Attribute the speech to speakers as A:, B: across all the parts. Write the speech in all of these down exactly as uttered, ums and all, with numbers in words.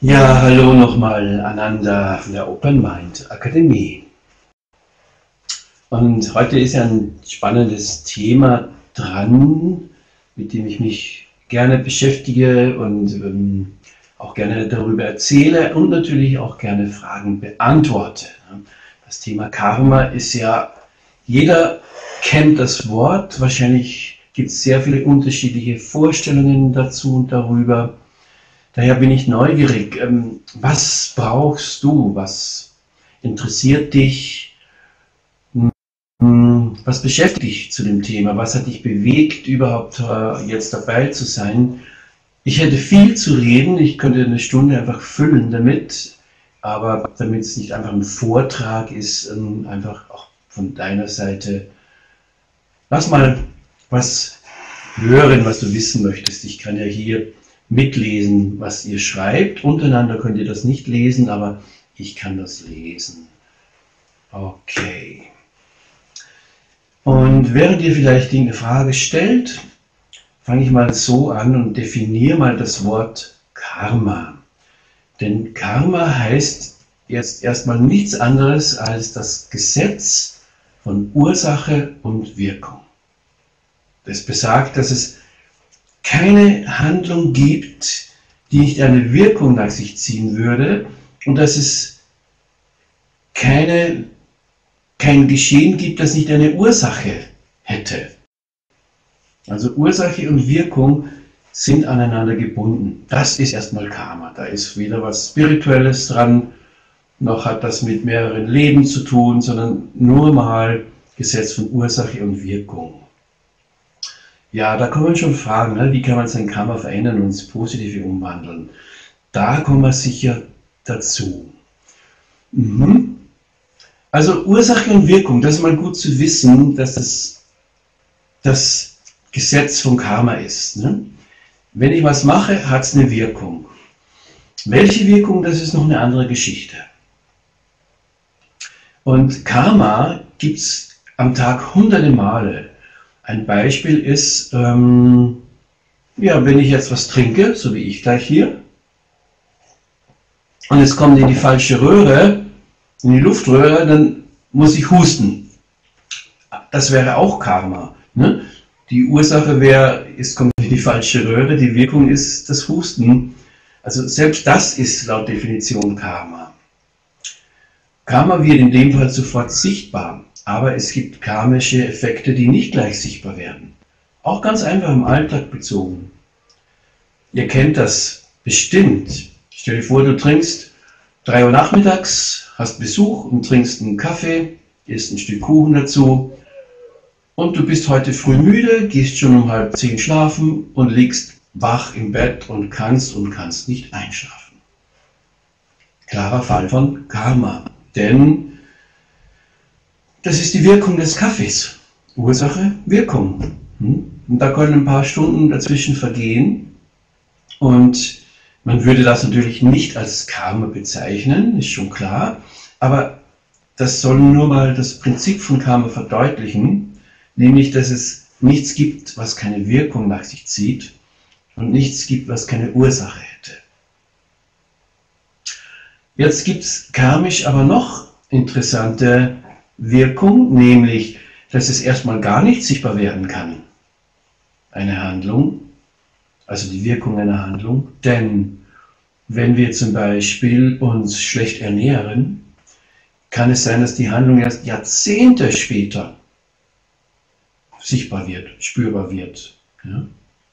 A: Ja, hallo nochmal, Ananda von der Open Mind Akademie. Und heute ist ja ein spannendes Thema dran, mit dem ich mich gerne beschäftige und ähm, auch gerne darüber erzähle und natürlich auch gerne Fragen beantworte. Das Thema Karma ist ja, jeder kennt das Wort, wahrscheinlich gibt es sehr viele unterschiedliche Vorstellungen dazu und darüber. Daher bin ich neugierig, was brauchst du, was interessiert dich, was beschäftigt dich zu dem Thema, was hat dich bewegt, überhaupt jetzt dabei zu sein. Ich hätte viel zu reden, ich könnte eine Stunde einfach füllen damit, aber damit es nicht einfach ein Vortrag ist, einfach auch von deiner Seite, lass mal was hören, was du wissen möchtest. Ich kann ja hier mitlesen, was ihr schreibt. Untereinander könnt ihr das nicht lesen, aber ich kann das lesen. Okay. Und während ihr vielleicht eine Frage stellt, fange ich mal so an und definiere mal das Wort Karma. Denn Karma heißt jetzt erstmal nichts anderes als das Gesetz von Ursache und Wirkung. Das besagt, dass es keine Handlung gibt, die nicht eine Wirkung nach sich ziehen würde und dass es keine, kein Geschehen gibt, das nicht eine Ursache hätte. Also Ursache und Wirkung sind aneinander gebunden. Das ist erstmal Karma. Da ist weder was Spirituelles dran, noch hat das mit mehreren Leben zu tun, sondern nur mal Gesetz von Ursache und Wirkung. Ja, da kommen schon Fragen, ne? Wie kann man sein Karma verändern und ins Positive umwandeln? Da kommen wir sicher dazu. Mhm. Also Ursache und Wirkung, das ist mal gut zu wissen, dass es das Gesetz von Karma ist. Ne? Wenn ich was mache, hat es eine Wirkung. Welche Wirkung, das ist noch eine andere Geschichte. Und Karma gibt es am Tag hunderte Male. Ein Beispiel ist, ähm, ja, wenn ich jetzt was trinke, so wie ich gleich hier, und es kommt in die falsche Röhre, in die Luftröhre, dann muss ich husten. Das wäre auch Karma. Ne? Die Ursache wäre, es kommt in die falsche Röhre, die Wirkung ist das Husten. Also selbst das ist laut Definition Karma. Karma wird in dem Fall sofort sichtbar. Aber es gibt karmische Effekte, die nicht gleich sichtbar werden. Auch ganz einfach im Alltag bezogen. Ihr kennt das bestimmt. Stell dir vor, du trinkst drei Uhr nachmittags, hast Besuch und trinkst einen Kaffee, isst ein Stück Kuchen dazu und du bist heute früh müde, gehst schon um halb zehn schlafen und liegst wach im Bett und kannst und kannst nicht einschlafen. Klarer Fall von Karma. Denn das ist die Wirkung des Kaffees. Ursache, Wirkung. Und da können ein paar Stunden dazwischen vergehen. Und man würde das natürlich nicht als Karma bezeichnen, ist schon klar. Aber das soll nur mal das Prinzip von Karma verdeutlichen. Nämlich, dass es nichts gibt, was keine Wirkung nach sich zieht. Und nichts gibt, was keine Ursache hätte. Jetzt gibt es karmisch aber noch interessante Wirkung, nämlich, dass es erstmal gar nicht sichtbar werden kann, eine Handlung, also die Wirkung einer Handlung, denn wenn wir zum Beispiel uns schlecht ernähren, kann es sein, dass die Handlung erst Jahrzehnte später sichtbar wird, spürbar wird. Ja?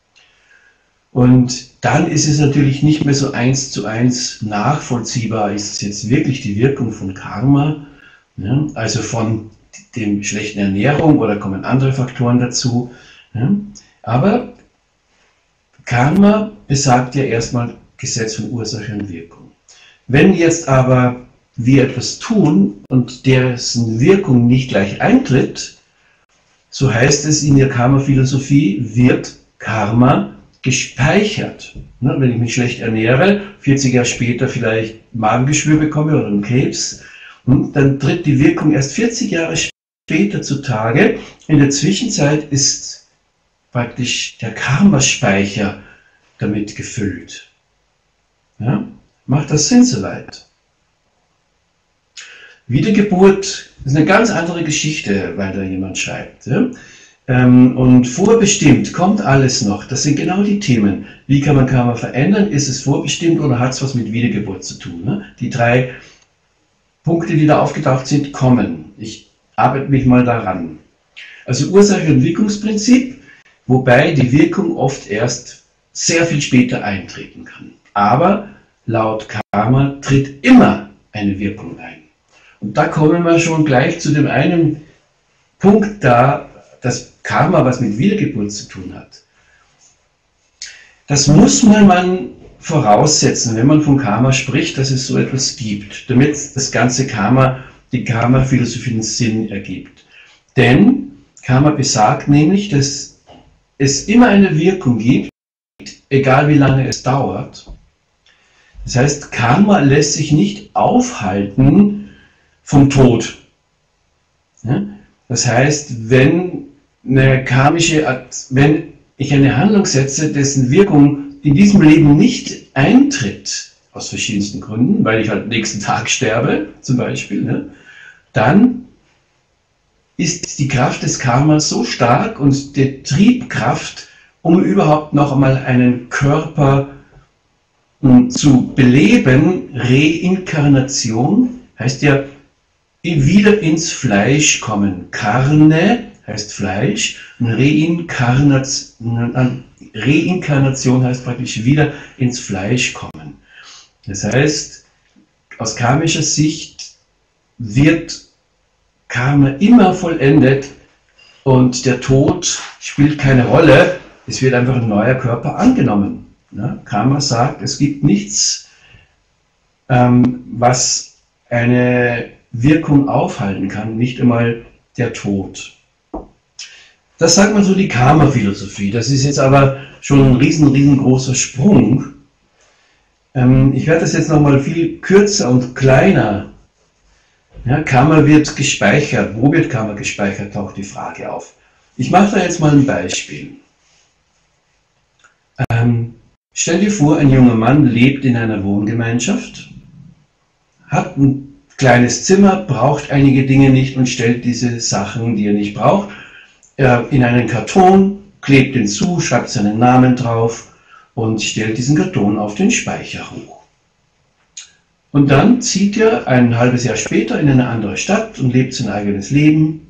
A: Und dann ist es natürlich nicht mehr so eins zu eins nachvollziehbar, ist es jetzt wirklich die Wirkung von Karma, ja, also von dem schlechten Ernährung oder kommen andere Faktoren dazu. Ja. Aber Karma besagt ja erstmal Gesetz von Ursache und Wirkung. Wenn jetzt aber wir etwas tun und dessen Wirkung nicht gleich eintritt, so heißt es in der Karma-Philosophie, wird Karma gespeichert. Ja, wenn ich mich schlecht ernähre, vierzig Jahre später vielleicht Magengeschwür bekomme oder einen Krebs, und dann tritt die Wirkung erst vierzig Jahre später zutage. In der Zwischenzeit ist praktisch der Karmaspeicher damit gefüllt. Ja? Macht das Sinn soweit? Wiedergeburt ist eine ganz andere Geschichte, weil da jemand schreibt. Ja? Ähm, und vorbestimmt kommt alles noch. Das sind genau die Themen. Wie kann man Karma verändern? Ist es vorbestimmt oder hat es was mit Wiedergeburt zu tun? Ne? Die drei Punkte, die da aufgetaucht sind, kommen. Ich arbeite mich mal daran. Also Ursache- und Wirkungsprinzip, wobei die Wirkung oft erst sehr viel später eintreten kann. Aber laut Karma tritt immer eine Wirkung ein. Und da kommen wir schon gleich zu dem einen Punkt da, dass Karma was mit Wiedergeburt zu tun hat. Das muss man, man voraussetzen, wenn man von Karma spricht, dass es so etwas gibt, damit das ganze Karma, die Karma-Philosophie einen Sinn ergibt. Denn Karma besagt nämlich, dass es immer eine Wirkung gibt, egal wie lange es dauert. Das heißt, Karma lässt sich nicht aufhalten vom Tod. Ja? Das heißt, wenn, eine karmische, wenn ich eine Handlung setze, dessen Wirkung in diesem Leben nicht eintritt, aus verschiedensten Gründen, weil ich halt nächsten Tag sterbe, zum Beispiel, ne? Dann ist die Kraft des Karmas so stark und die Triebkraft, um überhaupt noch einmal einen Körper um, zu beleben, Reinkarnation, heißt ja, wieder ins Fleisch kommen. Karne heißt Fleisch und Reinkarnation, Reinkarnation heißt praktisch wieder ins Fleisch kommen. Das heißt, aus karmischer Sicht wird Karma immer vollendet und der Tod spielt keine Rolle. Es wird einfach ein neuer Körper angenommen. Ja, Karma sagt, es gibt nichts, ähm, was eine Wirkung aufhalten kann, nicht einmal der Tod. Das sagt man so die Karma-Philosophie. Das ist jetzt aber schon ein riesen, riesengroßer Sprung. Ähm, ich werde das jetzt nochmal viel kürzer und kleiner. Ja, Karma wird gespeichert. Wo wird Karma gespeichert, taucht die Frage auf. Ich mache da jetzt mal ein Beispiel. Ähm, stell dir vor, ein junger Mann lebt in einer Wohngemeinschaft, hat ein kleines Zimmer, braucht einige Dinge nicht und stellt diese Sachen, die er nicht braucht, in einen Karton, klebt ihn zu, schreibt seinen Namen drauf und stellt diesen Karton auf den Speicher hoch. Und dann zieht er ein halbes Jahr später in eine andere Stadt und lebt sein eigenes Leben.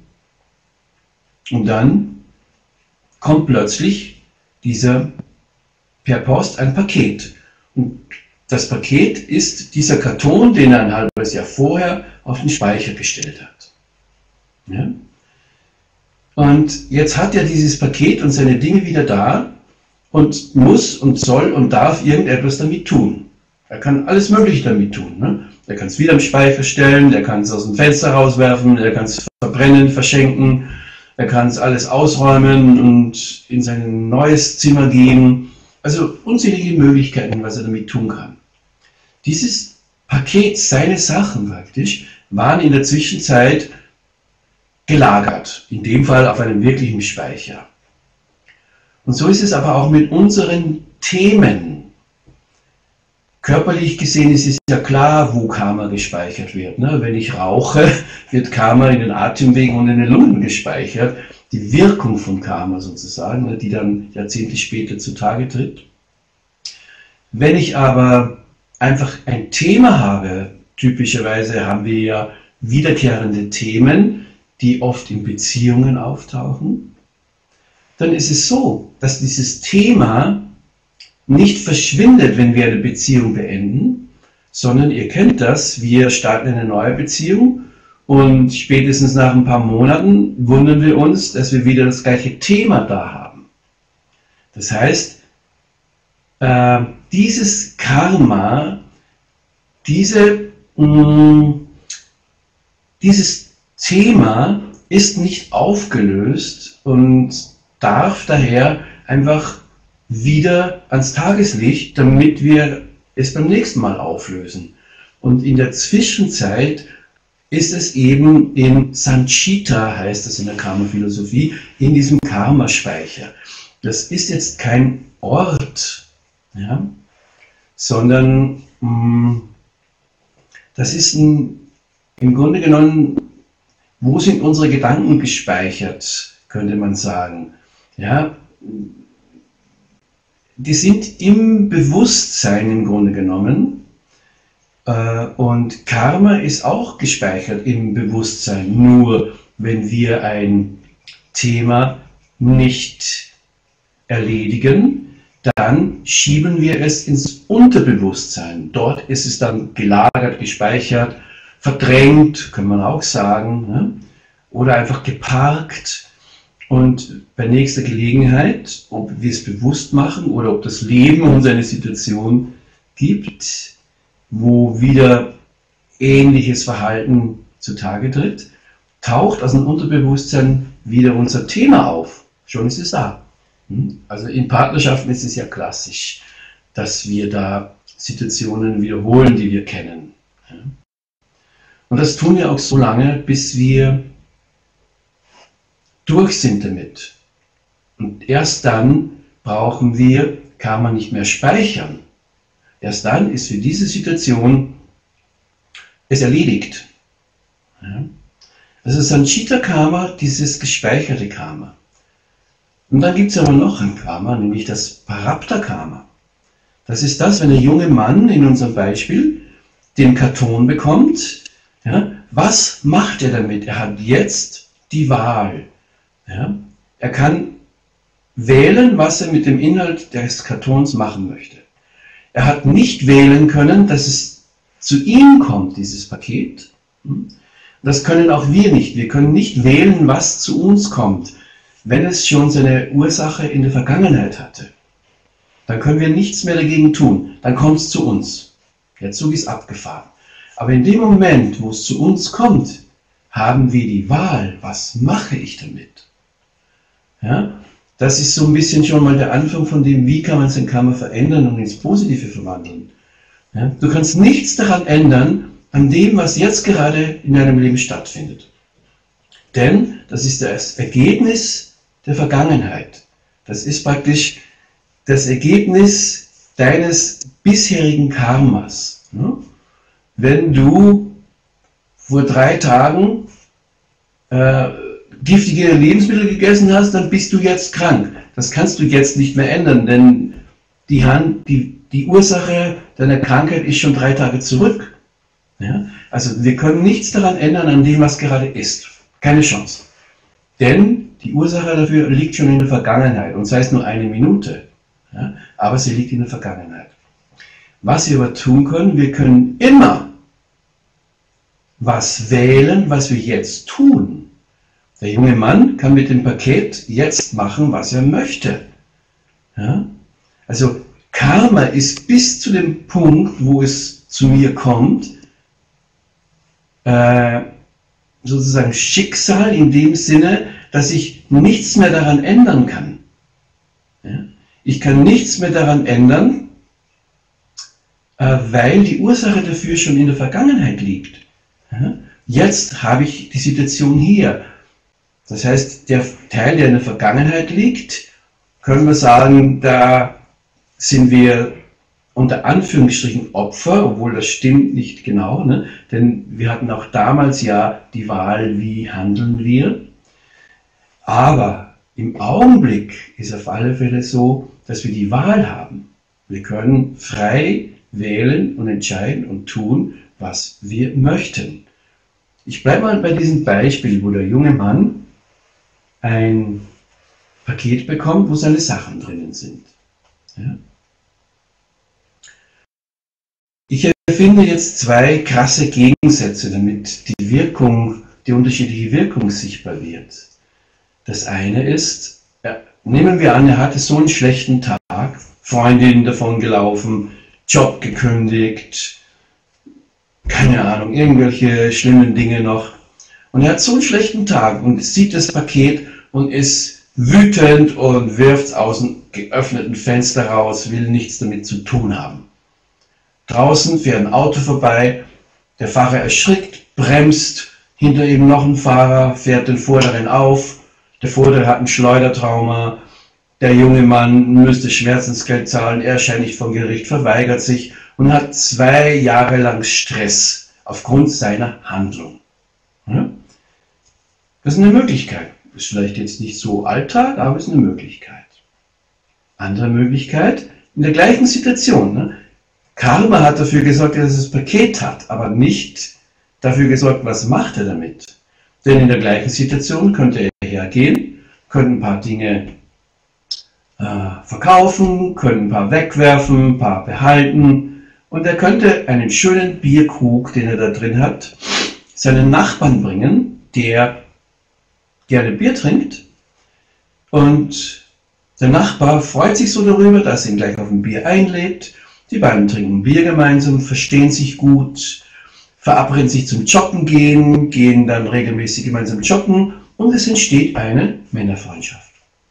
A: Und dann kommt plötzlich dieser per Post ein Paket. Und das Paket ist dieser Karton, den er ein halbes Jahr vorher auf den Speicher gestellt hat. Ja? Und jetzt hat er dieses Paket und seine Dinge wieder da und muss und soll und darf irgendetwas damit tun. Er kann alles Mögliche damit tun. Ne? Er kann es wieder im Speicher stellen, er kann es aus dem Fenster rauswerfen, er kann es verbrennen, verschenken, er kann es alles ausräumen und in sein neues Zimmer gehen. Also unzählige Möglichkeiten, was er damit tun kann. Dieses Paket, seine Sachen praktisch, waren in der Zwischenzeit gelagert, in dem Fall auf einem wirklichen Speicher. Und so ist es aber auch mit unseren Themen. Körperlich gesehen ist es ja klar, wo Karma gespeichert wird. Ne? Wenn ich rauche, wird Karma in den Atemwegen und in den Lungen gespeichert. Die Wirkung von Karma sozusagen, ne? Die dann Jahrzehnte später zutage tritt. Wenn ich aber einfach ein Thema habe, typischerweise haben wir ja wiederkehrende Themen, die oft in Beziehungen auftauchen, dann ist es so, dass dieses Thema nicht verschwindet, wenn wir eine Beziehung beenden, sondern ihr kennt das, wir starten eine neue Beziehung und spätestens nach ein paar Monaten wundern wir uns, dass wir wieder das gleiche Thema da haben. Das heißt, äh, dieses Karma, diese, mh, dieses Thema ist nicht aufgelöst und darf daher einfach wieder ans Tageslicht, damit wir es beim nächsten Mal auflösen. Und in der Zwischenzeit ist es eben in Sanchita, heißt es in der Karma-Philosophie, in diesem Karma-Speicher. Das ist jetzt kein Ort, ja, sondern das ist ein, im Grunde genommen, wo sind unsere Gedanken gespeichert, könnte man sagen. Ja, die sind im Bewusstsein im Grunde genommen, äh, und Karma ist auch gespeichert im Bewusstsein, nur wenn wir ein Thema nicht erledigen, dann schieben wir es ins Unterbewusstsein. Dort ist es dann gelagert, gespeichert, verdrängt, kann man auch sagen, ne? Oder einfach geparkt. Und bei nächster Gelegenheit, ob wir es bewusst machen oder ob das Leben uns eine Situation gibt, wo wieder ähnliches Verhalten zutage tritt, taucht aus dem Unterbewusstsein wieder unser Thema auf. Schon ist es da. Also in Partnerschaften ist es ja klassisch, dass wir da Situationen wiederholen, die wir kennen. Und das tun wir auch so lange, bis wir durch sind damit. Und erst dann brauchen wir Karma nicht mehr speichern. Erst dann ist für diese Situation es erledigt. Ja? Also Sanchita Karma, dieses gespeicherte Karma. Und dann gibt es aber noch ein Karma, nämlich das Prarabdha Karma. Das ist das, wenn der junge Mann in unserem Beispiel den Karton bekommt. Ja, was macht er damit? Er hat jetzt die Wahl. Ja, er kann wählen, was er mit dem Inhalt des Kartons machen möchte. Er hat nicht wählen können, dass es zu ihm kommt, dieses Paket. Das können auch wir nicht. Wir können nicht wählen, was zu uns kommt, wenn es schon seine Ursache in der Vergangenheit hatte. Dann können wir nichts mehr dagegen tun. Dann kommt es zu uns. Der Zug ist abgefahren. Aber in dem Moment, wo es zu uns kommt, haben wir die Wahl, was mache ich damit? Ja, das ist so ein bisschen schon mal der Anfang von dem, wie kann man sein Karma verändern und ins Positive verwandeln. Ja, du kannst nichts daran ändern, an dem, was jetzt gerade in deinem Leben stattfindet. Denn das ist das Ergebnis der Vergangenheit. Das ist praktisch das Ergebnis deines bisherigen Karmas. Ja? Wenn du vor drei Tagen äh, giftige Lebensmittel gegessen hast, dann bist du jetzt krank. Das kannst du jetzt nicht mehr ändern, denn die, Hand, die, die Ursache deiner Krankheit ist schon drei Tage zurück. Ja? Also wir können nichts daran ändern, an dem, was gerade ist. Keine Chance. Denn die Ursache dafür liegt schon in der Vergangenheit, und sei es nur eine Minute. Ja? Aber sie liegt in der Vergangenheit. Was wir aber tun können, wir können immer was wählen, was wir jetzt tun. Der junge Mann kann mit dem Paket jetzt machen, was er möchte. Ja? Also Karma ist bis zu dem Punkt, wo es zu mir kommt, äh, sozusagen Schicksal in dem Sinne, dass ich nichts mehr daran ändern kann. Ja? Ich kann nichts mehr daran ändern, äh, weil die Ursache dafür schon in der Vergangenheit liegt. Ja? Jetzt habe ich die Situation hier. Das heißt, der Teil, der in der Vergangenheit liegt, können wir sagen, da sind wir unter Anführungsstrichen Opfer, obwohl das stimmt nicht genau, ne? Denn wir hatten auch damals ja die Wahl, wie handeln wir. Aber im Augenblick ist auf alle Fälle so, dass wir die Wahl haben. Wir können frei wählen und entscheiden und tun, was wir möchten. Ich bleibe mal bei diesem Beispiel, wo der junge Mann ein Paket bekommt, wo seine Sachen drinnen sind. Ja? Ich erfinde jetzt zwei krasse Gegensätze, damit die Wirkung, die unterschiedliche Wirkung sichtbar wird. Das eine ist, ja, nehmen wir an, er hatte so einen schlechten Tag, Freundin davon gelaufen, Job gekündigt, keine Ahnung, irgendwelche schlimmen Dinge noch. Und er hat so einen schlechten Tag und sieht das Paket und ist wütend und wirft es aus dem geöffneten Fenster raus, will nichts damit zu tun haben. Draußen fährt ein Auto vorbei, der Fahrer erschrickt, bremst, hinter ihm noch ein Fahrer, fährt den Vorderen auf, der Vordere hat ein Schleudertrauma, der junge Mann müsste Schmerzensgeld zahlen, er erscheint nicht vom Gericht, verweigert sich und hat zwei Jahre lang Stress aufgrund seiner Handlung. Ja? Das ist eine Möglichkeit. Ist vielleicht jetzt nicht so Alltag, aber ist eine Möglichkeit. Andere Möglichkeit, in der gleichen Situation. Ne? Karma hat dafür gesorgt, dass es das Paket hat, aber nicht dafür gesorgt, was macht er damit. Denn in der gleichen Situation könnte er hergehen, könnte ein paar Dinge äh, verkaufen, könnte ein paar wegwerfen, ein paar behalten und er könnte einen schönen Bierkrug, den er da drin hat, seinen Nachbarn bringen, der gerne Bier trinkt und der Nachbar freut sich so darüber, dass er ihn gleich auf ein Bier einlädt. Die beiden trinken Bier gemeinsam, verstehen sich gut, verabreden sich zum Joggen gehen, gehen dann regelmäßig gemeinsam joggen und es entsteht eine Männerfreundschaft.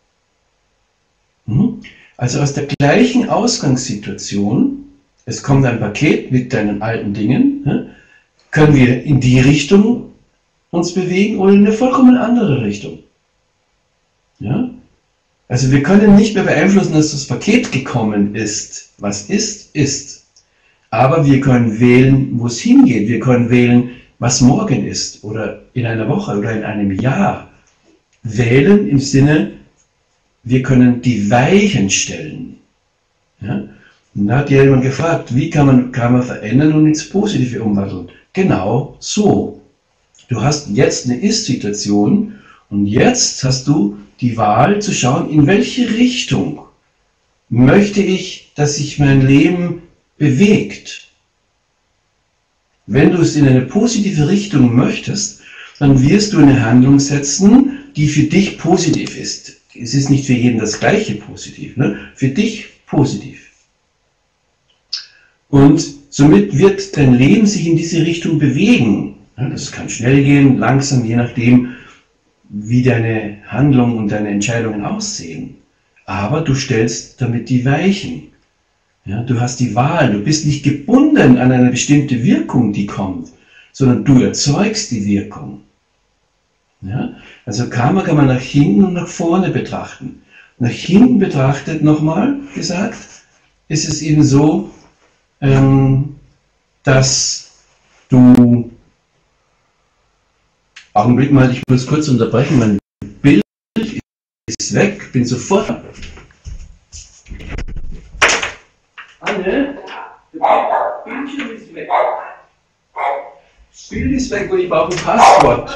A: Also aus der gleichen Ausgangssituation, es kommt ein Paket mit deinen alten Dingen, können wir in die Richtung uns bewegen oder in eine vollkommen andere Richtung. Ja? Also wir können nicht mehr beeinflussen, dass das Paket gekommen ist. Was ist, ist. Aber wir können wählen, wo es hingeht. Wir können wählen, was morgen ist oder in einer Woche oder in einem Jahr. Wählen im Sinne, wir können die Weichen stellen. Ja? Und da hat jemand gefragt, wie kann man Karma verändern und ins Positive umwandeln? Genau so. Du hast jetzt eine Ist-Situation und jetzt hast du die Wahl zu schauen, in welche Richtung möchte ich, dass sich mein Leben bewegt. Wenn du es in eine positive Richtung möchtest, dann wirst du eine Handlung setzen, die für dich positiv ist. Es ist nicht für jeden das gleiche positiv, ne? Für dich positiv. Und somit wird dein Leben sich in diese Richtung bewegen. Das kann schnell gehen, langsam, je nachdem, wie deine Handlungen und deine Entscheidungen aussehen. Aber du stellst damit die Weichen. Ja, du hast die Wahl, du bist nicht gebunden an eine bestimmte Wirkung, die kommt, sondern du erzeugst die Wirkung. Ja, also Karma kann man nach hinten und nach vorne betrachten. Nach hinten betrachtet, nochmal gesagt, ist es eben so, ähm, dass du... Augenblick mal, ich muss kurz unterbrechen, mein Bild ist weg, bin sofort. Anne, das Bildschirm ist weg. Das Bild ist weg und ich brauche ein Passwort.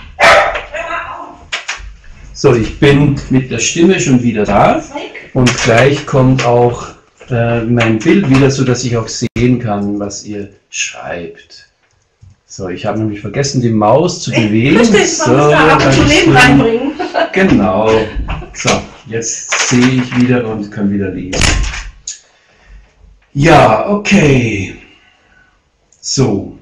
A: So, ich bin mit der Stimme schon wieder da und gleich kommt auch äh, mein Bild wieder, sodass ich auch sehen kann, was ihr schreibt. So, ich habe nämlich vergessen, die Maus zu bewegen.
B: Richtig,
A: so,
B: man muss da ab und zu Leben reinbringen.
A: Genau. So, jetzt sehe ich wieder und kann wieder lesen. Ja, okay. So.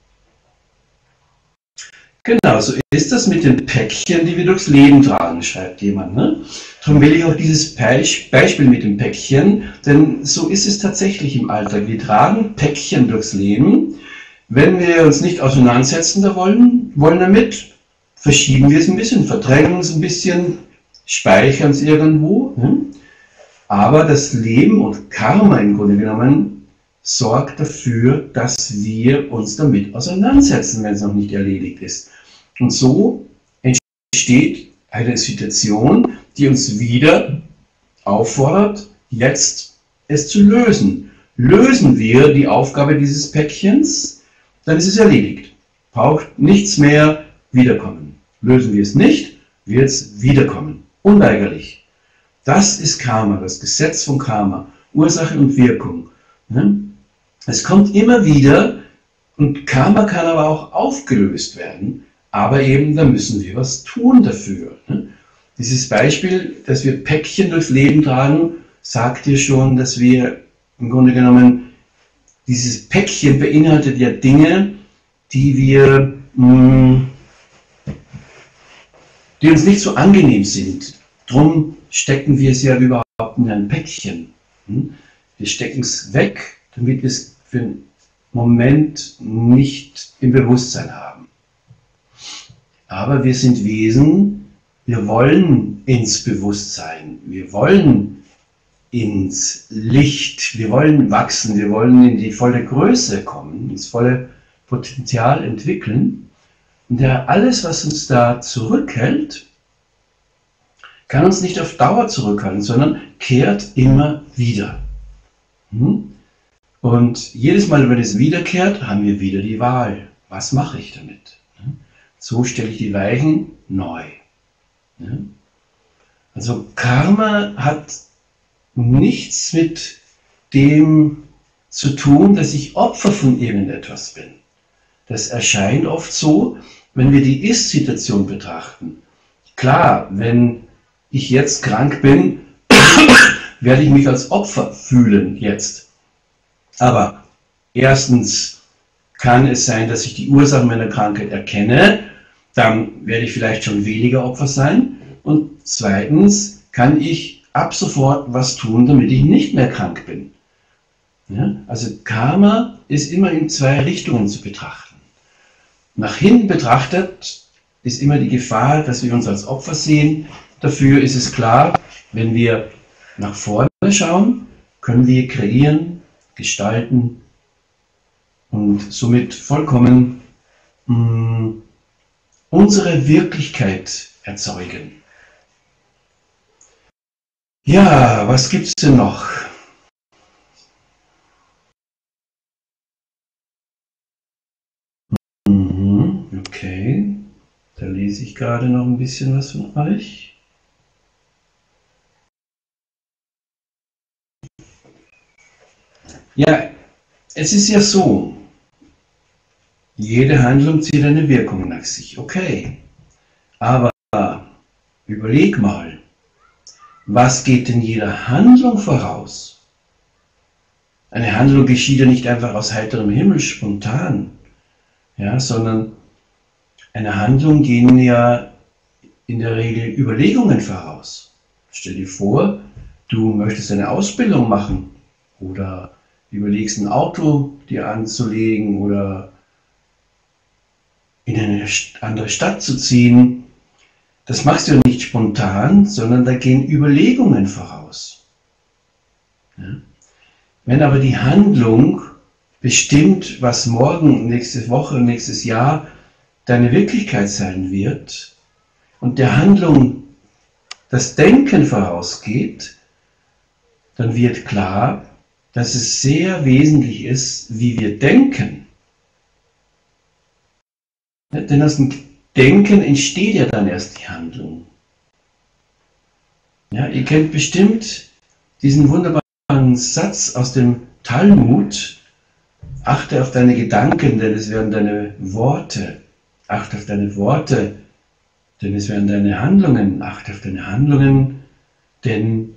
A: Genau, so ist das mit den Päckchen, die wir durchs Leben tragen, schreibt jemand. Ne? Darum will ich auch dieses Beispiel mit dem Päckchen, denn so ist es tatsächlich im Alltag. Wir tragen Päckchen durchs Leben. Wenn wir uns nicht auseinandersetzen da wollen, wollen damit, verschieben wir es ein bisschen, verdrängen es ein bisschen, speichern es irgendwo. Hm? Aber das Leben und Karma im Grunde genommen sorgt dafür, dass wir uns damit auseinandersetzen, wenn es noch nicht erledigt ist. Und so entsteht eine Situation, die uns wieder auffordert, jetzt es zu lösen. Lösen wir die Aufgabe dieses Päckchens, dann ist es erledigt. Braucht nichts mehr wiederkommen. Lösen wir es nicht, wird es wiederkommen. Unweigerlich. Das ist Karma, das Gesetz von Karma. Ursache und Wirkung. Es kommt immer wieder und Karma kann aber auch aufgelöst werden. Aber eben, da müssen wir was tun dafür. Dieses Beispiel, dass wir Päckchen durchs Leben tragen, sagt dir schon, dass wir im Grunde genommen dieses Päckchen beinhaltet ja Dinge, die wir, mh, die uns nicht so angenehm sind. Drum stecken wir es ja überhaupt in ein Päckchen. Wir stecken es weg, damit wir es für einen Moment nicht im Bewusstsein haben. Aber wir sind Wesen, wir wollen ins Bewusstsein, wir wollen ins Licht, wir wollen wachsen, wir wollen in die volle Größe kommen, ins volle Potenzial entwickeln. Und ja, alles, was uns da zurückhält, kann uns nicht auf Dauer zurückhalten, sondern kehrt immer wieder. Und jedes Mal, wenn es wiederkehrt, haben wir wieder die Wahl. Was mache ich damit? So stelle ich die Weichen neu. Also Karma hat nichts mit dem zu tun, dass ich Opfer von irgendetwas bin. Das erscheint oft so, wenn wir die Ist-Situation betrachten. Klar, wenn ich jetzt krank bin, werde ich mich als Opfer fühlen jetzt. Aber erstens kann es sein, dass ich die Ursache meiner Krankheit erkenne, dann werde ich vielleicht schon weniger Opfer sein. Und zweitens kann ich ab sofort was tun, damit ich nicht mehr krank bin. Ja? Also Karma ist immer in zwei Richtungen zu betrachten. Nach hinten betrachtet ist immer die Gefahr, dass wir uns als Opfer sehen. Dafür ist es klar, wenn wir nach vorne schauen, können wir kreieren, gestalten und somit vollkommen mh, unsere Wirklichkeit erzeugen. Ja, was gibt's denn noch? Mhm, okay, da lese ich gerade noch ein bisschen was von euch. Ja, es ist ja so, jede Handlung zieht eine Wirkung nach sich, okay. Aber überleg mal, was geht denn jeder Handlung voraus? Eine Handlung geschieht ja nicht einfach aus heiterem Himmel spontan, ja, sondern eine Handlung gehen ja in der Regel Überlegungen voraus. Stell dir vor, du möchtest eine Ausbildung machen oder überlegst ein Auto dir anzulegen oder in eine andere Stadt zu ziehen. Das machst du nicht spontan, sondern da gehen Überlegungen voraus. Ja? Wenn aber die Handlung bestimmt, was morgen, nächste Woche, nächstes Jahr deine Wirklichkeit sein wird und der Handlung das Denken vorausgeht, dann wird klar, dass es sehr wesentlich ist, wie wir denken. Ja, denn aus dem Denken entsteht ja dann erst die Handlung. Ja, ihr kennt bestimmt diesen wunderbaren Satz aus dem Talmud: Achte auf deine Gedanken, denn es werden deine Worte. Achte auf deine Worte, denn es werden deine Handlungen. Achte auf deine Handlungen, denn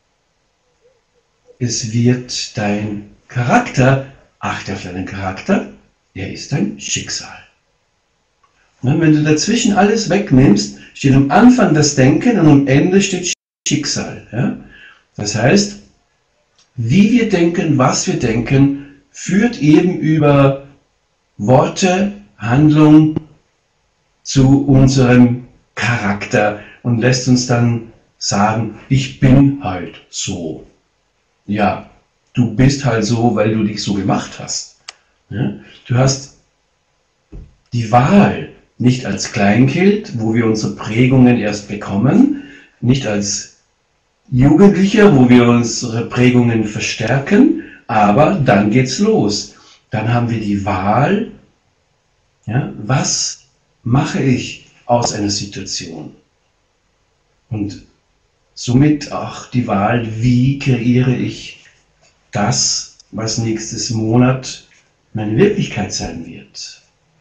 A: es wird dein Charakter. Achte auf deinen Charakter, er ist dein Schicksal. Und wenn du dazwischen alles wegnimmst, steht am Anfang das Denken und am Ende steht Schicksal. Ja? Das heißt, wie wir denken, was wir denken, führt eben über Worte, Handlung zu unserem Charakter und lässt uns dann sagen, ich bin halt so. Ja, du bist halt so, weil du dich so gemacht hast. Ja? Du hast die Wahl, nicht als Kleinkind, wo wir unsere Prägungen erst bekommen, nicht als Jugendlicher, wo wir unsere Prägungen verstärken, aber dann geht's los. Dann haben wir die Wahl, ja, was mache ich aus einer Situation? Und somit auch die Wahl, wie kreiere ich das, was nächstes Monat meine Wirklichkeit sein wird.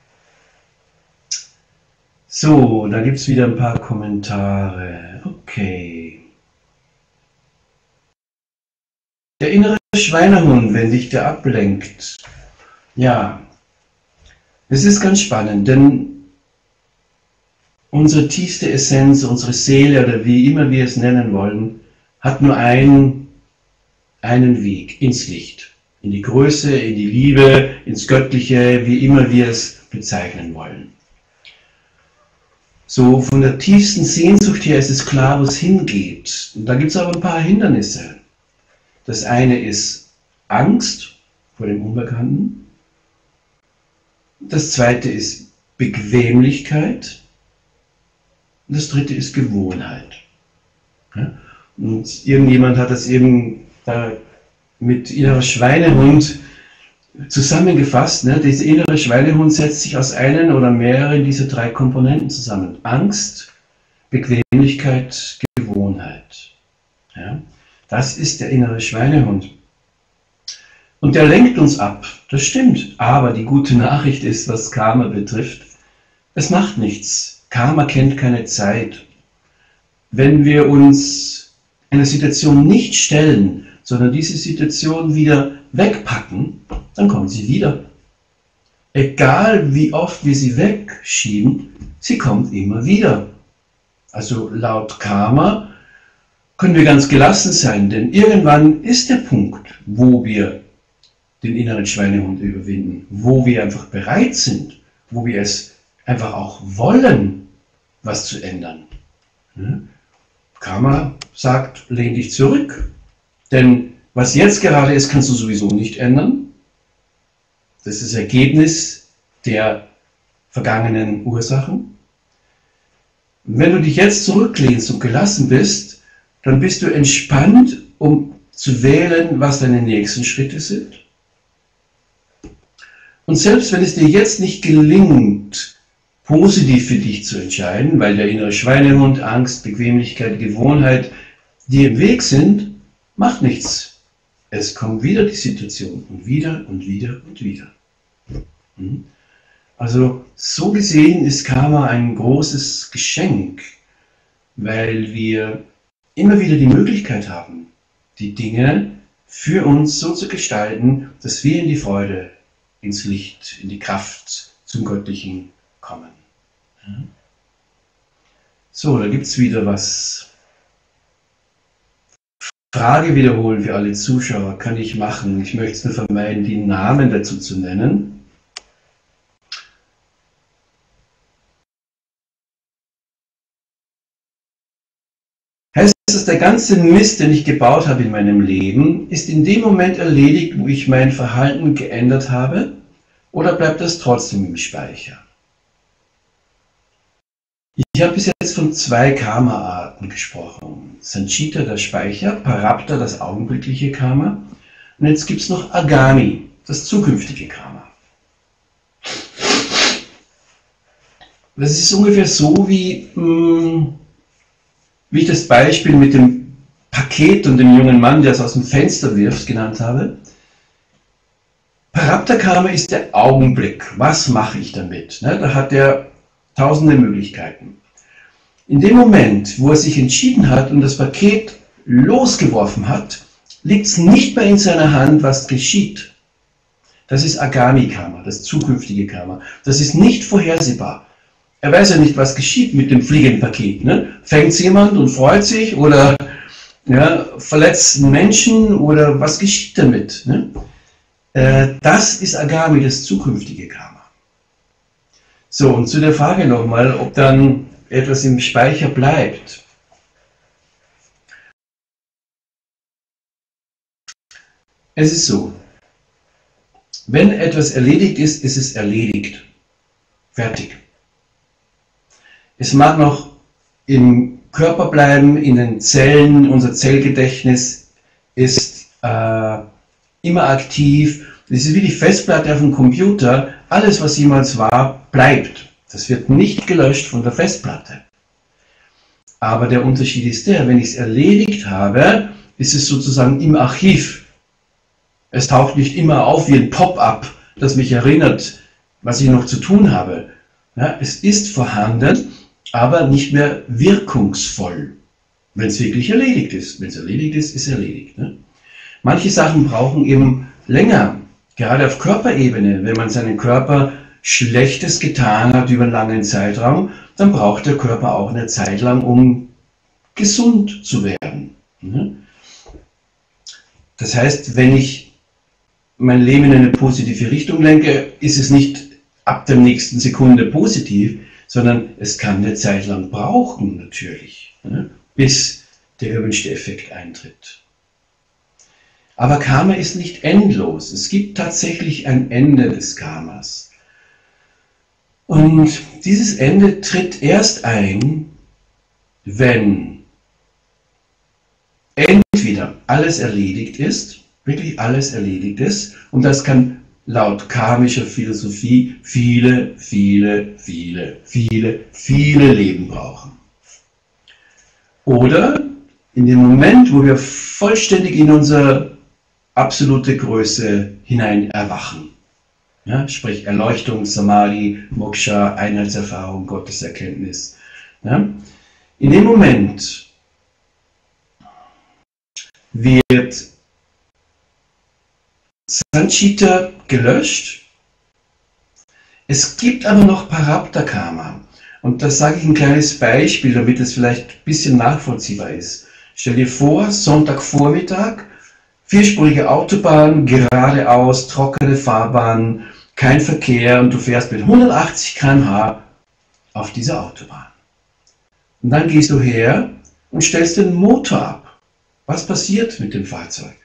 A: So, da gibt es wieder ein paar Kommentare. Okay. Der innere Schweinehund, wenn dich der ablenkt. Ja, es ist ganz spannend, denn unsere tiefste Essenz, unsere Seele oder wie immer wir es nennen wollen, hat nur einen, einen Weg ins Licht, in die Größe, in die Liebe, ins Göttliche, wie immer wir es bezeichnen wollen. So von der tiefsten Sehnsucht her ist es klar, wo es hingeht. Und da gibt es aber ein paar Hindernisse. Das eine ist Angst vor dem Unbekannten. Das zweite ist Bequemlichkeit. Und das dritte ist Gewohnheit. Ja? Und irgendjemand hat das eben da mit innerer Schweinehund zusammengefasst. Ne? Dieser innere Schweinehund setzt sich aus einen oder mehreren dieser drei Komponenten zusammen. Angst, Bequemlichkeit, Gewohnheit. Ja? Das ist der innere Schweinehund. Und der lenkt uns ab, das stimmt. Aber die gute Nachricht ist, was Karma betrifft, es macht nichts. Karma kennt keine Zeit. Wenn wir uns einer Situation nicht stellen, sondern diese Situation wieder wegpacken, dann kommt sie wieder. Egal wie oft wir sie wegschieben, sie kommt immer wieder. Also laut Karma können wir ganz gelassen sein, denn irgendwann ist der Punkt, wo wir den inneren Schweinehund überwinden, wo wir einfach bereit sind, wo wir es einfach auch wollen, was zu ändern. Karma sagt, lehn dich zurück, denn was jetzt gerade ist, kannst du sowieso nicht ändern. Das ist das Ergebnis der vergangenen Ursachen. Und wenn du dich jetzt zurücklehnst und gelassen bist, dann bist du entspannt, um zu wählen, was deine nächsten Schritte sind. Und selbst wenn es dir jetzt nicht gelingt, positiv für dich zu entscheiden, weil der innere Schweinehund, Angst, Bequemlichkeit, Gewohnheit dir im Weg sind, macht nichts. Es kommt wieder die Situation und wieder und wieder und wieder. Also so gesehen ist Karma ein großes Geschenk, weil wir immer wieder die Möglichkeit haben, die Dinge für uns so zu gestalten, dass wir in die Freude, ins Licht, in die Kraft zum Göttlichen kommen. So, da gibt es wieder was. Frage wiederholen für alle Zuschauer kann ich machen. Ich möchte es nur vermeiden, die Namen dazu zu nennen. Heißt das, der ganze Mist, den ich gebaut habe in meinem Leben, ist in dem Moment erledigt, wo ich mein Verhalten geändert habe? Oder bleibt das trotzdem im Speicher? Ich habe bis jetzt von zwei Karma-Arten gesprochen. Sanchita, der Speicher, Prarabdha, das augenblickliche Karma. Und jetzt gibt es noch Agami, das zukünftige Karma. Das ist ungefähr so, wie, mh, wie ich das Beispiel mit dem Paket und dem jungen Mann, der es aus dem Fenster wirft, genannt habe. Prarabdha Karma ist der Augenblick. Was mache ich damit? Ne, da hat er tausende Möglichkeiten. In dem Moment, wo er sich entschieden hat und das Paket losgeworfen hat, liegt es nicht mehr in seiner Hand, was geschieht. Das ist Agami Karma, das zukünftige Karma. Das ist nicht vorhersehbar. Er weiß ja nicht, was geschieht mit dem fliegenden Paket. Ne? Fängt es jemand und freut sich oder ja, verletzt einen Menschen oder was geschieht damit? Ne? Äh, das ist Agami, das zukünftige Karma. So, und zu der Frage nochmal, ob dann etwas im Speicher bleibt. Es ist so, wenn etwas erledigt ist, ist es erledigt. Fertig. Es mag noch im Körper bleiben, in den Zellen, unser Zellgedächtnis ist äh, immer aktiv. Das ist wie die Festplatte auf dem Computer. Alles, was jemals war, bleibt. Das wird nicht gelöscht von der Festplatte. Aber der Unterschied ist der, wenn ich es erledigt habe, ist es sozusagen im Archiv. Es taucht nicht immer auf wie ein Pop-up, das mich erinnert, was ich noch zu tun habe. Ja, es ist vorhanden, aber nicht mehr wirkungsvoll, wenn es wirklich erledigt ist. Wenn es erledigt ist, ist es erledigt. Ne? Manche Sachen brauchen eben länger, gerade auf Körperebene. Wenn man seinen Körper Schlechtes getan hat über einen langen Zeitraum, dann braucht der Körper auch eine Zeit lang, um gesund zu werden. Das heißt, wenn ich mein Leben in eine positive Richtung lenke, ist es nicht ab der nächsten Sekunde positiv, sondern es kann eine Zeit lang brauchen, natürlich, bis der gewünschte Effekt eintritt. Aber Karma ist nicht endlos. Es gibt tatsächlich ein Ende des Karmas. Und dieses Ende tritt erst ein, wenn entweder alles erledigt ist, wirklich alles erledigt ist, und das kann laut karmischer Philosophie viele, viele, viele, viele, viele Leben brauchen. Oder in dem Moment, wo wir vollständig in unsere absolute Größe hinein erwachen. Ja, sprich Erleuchtung, Samadhi, Moksha, Einheitserfahrung, Gotteserkenntnis. Ja, in dem Moment wird Sanchita gelöscht. Es gibt aber noch Parabdha Karma. Und da sage ich ein kleines Beispiel, damit es vielleicht ein bisschen nachvollziehbar ist. Stell dir vor, Sonntagvormittag, vierspurige Autobahn, geradeaus, trockene Fahrbahn, kein Verkehr und du fährst mit hundertachtzig Kilometer pro Stunde auf dieser Autobahn. Und dann gehst du her und stellst den Motor ab. Was passiert mit dem Fahrzeug?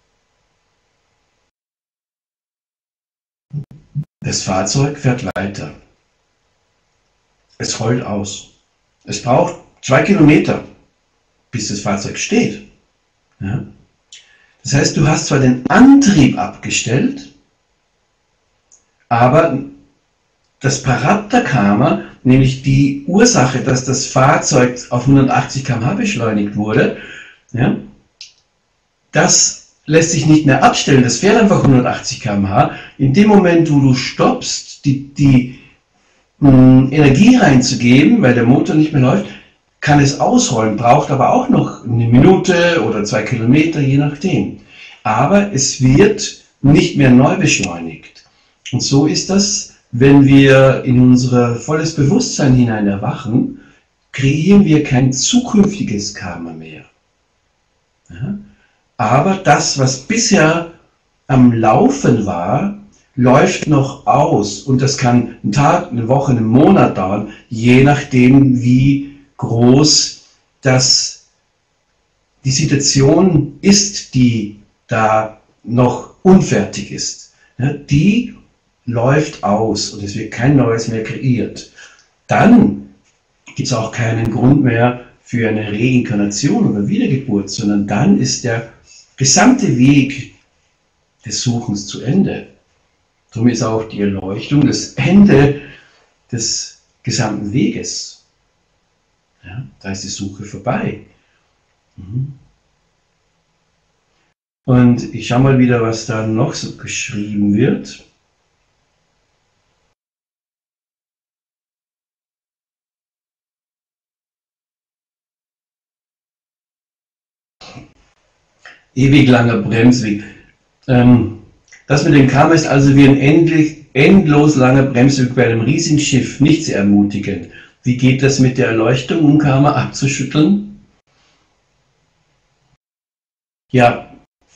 A: Das Fahrzeug fährt weiter. Es rollt aus. Es braucht zwei Kilometer, bis das Fahrzeug steht. Ja? Das heißt, du hast zwar den Antrieb abgestellt, aber das Parabdha Karma, nämlich die Ursache, dass das Fahrzeug auf hundertachtzig Kilometer pro Stunde beschleunigt wurde, ja, das lässt sich nicht mehr abstellen, das fährt einfach hundertachtzig Kilometer pro Stunde. In dem Moment, wo du stoppst, die, die mh, Energie reinzugeben, weil der Motor nicht mehr läuft, kann es ausrollen, braucht aber auch noch eine Minute oder zwei Kilometer, je nachdem. Aber es wird nicht mehr neu beschleunigt. Und so ist das, wenn wir in unser volles Bewusstsein hinein erwachen, kreieren wir kein zukünftiges Karma mehr. Ja? Aber das, was bisher am Laufen war, läuft noch aus. Und das kann einen Tag, eine Woche, einen Monat dauern, je nachdem, wie groß das die Situation ist, die da noch unfertig ist. Ja, die läuft aus und es wird kein neues mehr kreiert. Dann gibt es auch keinen Grund mehr für eine Reinkarnation oder Wiedergeburt, sondern dann ist der gesamte Weg des Suchens zu Ende. Darum ist auch die Erleuchtung das Ende des gesamten Weges. Ja, da ist die Suche vorbei. Mhm. Und ich schaue mal wieder, was da noch so geschrieben wird. Ewig langer Bremsweg. Ähm, das mit dem Karma ist also wie ein endlich, endlos langer Bremsweg bei einem riesigen Schiff, nicht sehr ermutigend. Wie geht das mit der Erleuchtung, um Karma abzuschütteln? Ja,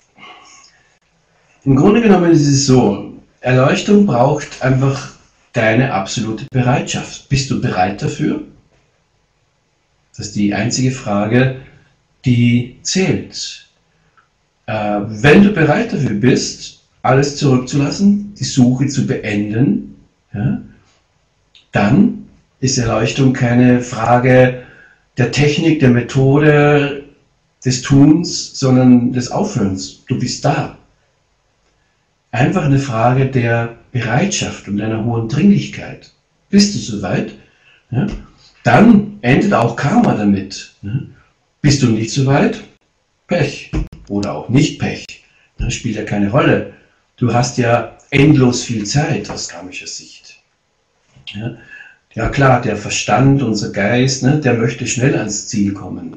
A: im Grunde genommen ist es so, Erleuchtung braucht einfach deine absolute Bereitschaft. Bist du bereit dafür? Das ist die einzige Frage, die zählt. Äh, wenn du bereit dafür bist, alles zurückzulassen, die Suche zu beenden, ja, dann ist Erleuchtung keine Frage der Technik, der Methode, des Tuns, sondern des Aufhörens. Du bist da. Einfach eine Frage der Bereitschaft und einer hohen Dringlichkeit. Bist du soweit? Ja, dann endet auch Karma damit. Ja, bist du nicht soweit? Pech. Oder auch nicht Pech. Das spielt ja keine Rolle. Du hast ja endlos viel Zeit aus karmischer Sicht. Ja, ja klar, der Verstand, unser Geist, ne, der möchte schnell ans Ziel kommen.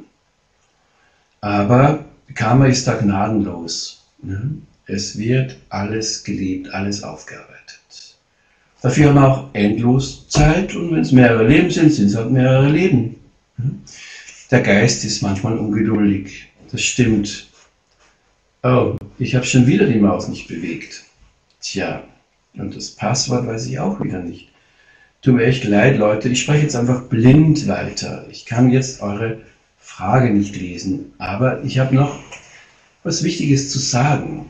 A: Aber Karma ist da gnadenlos. Ne? Es wird alles gelebt, alles aufgearbeitet. Dafür haben wir auch endlos Zeit und wenn es mehrere Leben sind, sind es halt mehrere Leben. Der Geist ist manchmal ungeduldig, das stimmt. Oh, ich habe schon wieder die Maus nicht bewegt. Tja, und das Passwort weiß ich auch wieder nicht. Tut mir echt leid, Leute, ich spreche jetzt einfach blind weiter. Ich kann jetzt eure Frage nicht lesen, aber ich habe noch was Wichtiges zu sagen.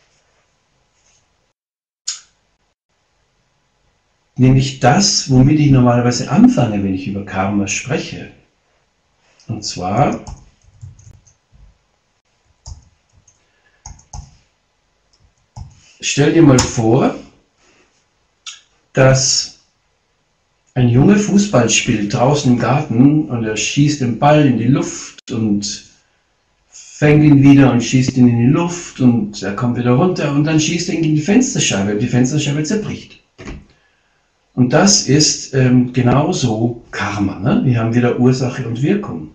A: Nämlich das, womit ich normalerweise anfange, wenn ich über Karma spreche. Und zwar, stell dir mal vor, dass ein Junge Fußball spielt draußen im Garten und er schießt den Ball in die Luft und fängt ihn wieder und schießt ihn in die Luft und er kommt wieder runter und dann schießt er ihn in die Fensterscheibe und die Fensterscheibe zerbricht. Und das ist ähm, genauso Karma. Ne? Wir haben wieder Ursache und Wirkung.